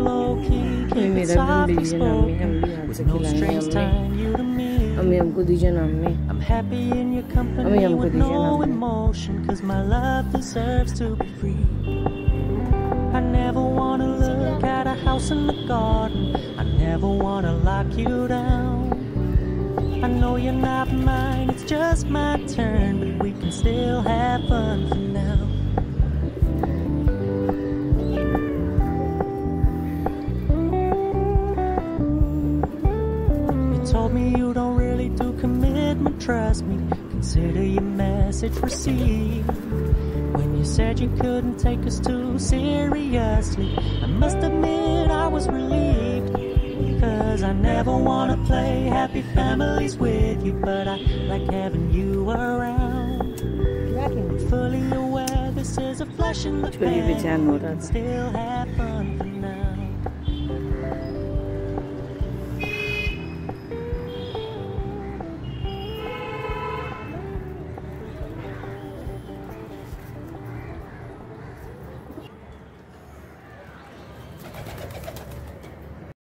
low key, keep it softly spoken, with no strings tying you to me. I'm happy in your company with no emotion, cause my love deserves to be free. I never wanna look at a house in the garden, I never wanna lock you down. I know you're not mine, it's just my turn, but we can still have fun for now. You told me you don't really do commitment, trust me, consider your message received. When you said you couldn't take us too seriously, I must admit I was relieved, cause I never wanna play happy families with you, but I like having you around. I'm fully aware this is a flash in the pan, we can still have fun for